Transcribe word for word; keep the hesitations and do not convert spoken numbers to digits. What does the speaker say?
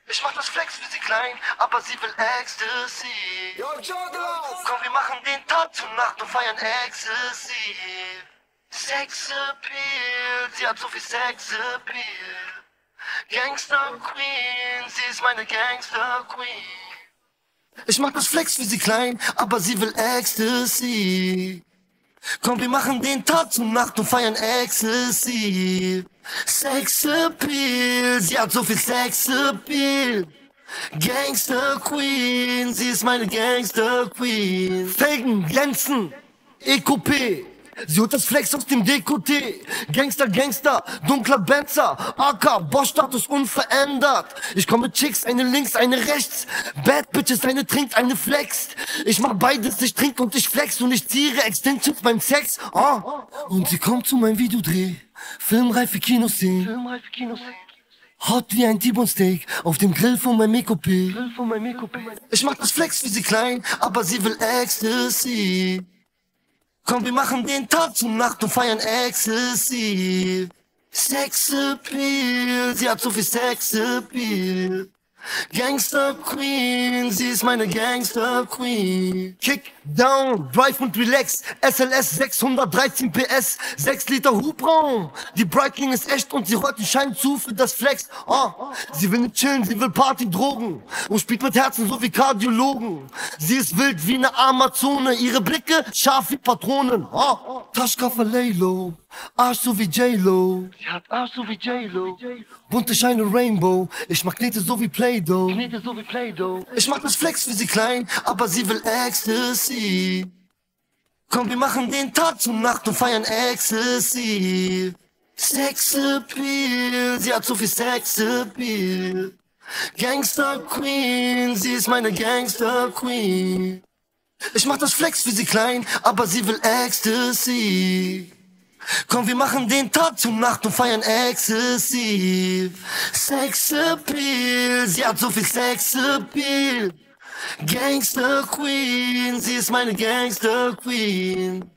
Ich mach das Flex für sie klein, aber sie will Ecstasy. Yo, Juggalos! Komm, wir machen den Tag zur Nacht und feiern Ecstasy. Sexappeal, sie hat so viel Sexappeal. Gangster Queen, sie ist meine Gangster Queen. Ich mach das Flex für sie klein, aber sie will Ecstasy. Komm, wir machen den Tag zur Nacht und feiern Ecstasy. Sexappeal, sie hat so viel Sexappeal. Gangster Queen, sie ist meine Gangster Queen. Felgen, glänzen, Ecopé. Sie holt das Flex aus dem Dekolleté. Gangster, Gangster, dunkler Benzer. A K, Boss-Status unverändert. Ich komm mit Chicks, eine links, eine rechts. Bad Bitches, eine trinkt, eine flext. Ich mach beides, ich trink und ich flex. Und ich ziehe Extensions beim Sex. Oh. Und sie kommt zu meinem Videodreh. Filmreife Kinoszenen. Filmreife Kinoszenen. Hot wie ein T-Bone Steak auf dem Grill von meinem Ecopé. Ich mach das Flex für sie klein, aber sie will Ecstasy. Komm, wir machen den Tag zur Nacht und feiern Ecstasy. Sexappeal, sie hat so viel Sexappeal. Gangster Queen, sie ist meine Gangster Queen. Kick, down, drive und relax. S L S sechshundertdreizehn P S, sechs Liter Hubraum. Die Breitling ist echt und sie rollt den Schein zu für das Flex. Oh, sie will nicht chillen, sie will Party, Drogen. Und spielt mit Herzen so wie Kardiologen. Sie ist wild wie eine Amazone, ihre Blicke scharf wie Patronen. Oh, Taschkoffer Laylo, Arsch so wie J-Lo. Sie hat Arsch so wie J-Lo. Bunte Scheine Rainbow, ich mag Knete so wie Play-Doh. Knete so wie Play-Doh. Ich mach das Flex für sie klein, aber sie will Ecstasy. Komm, wir machen den Tag zur Nacht und feiern Ecstasy. Sexappeal, sie hat so viel Sexappeal. Gangster Queen, sie ist meine Gangster Queen. Ich mach das Flex für sie klein, aber sie will Ecstasy. Komm, wir machen den Tag zur Nacht und feiern Ecstasy. Sexappeal, sie hat so viel Sexappeal. Gangster Queen, sie ist meine Gangster Queen.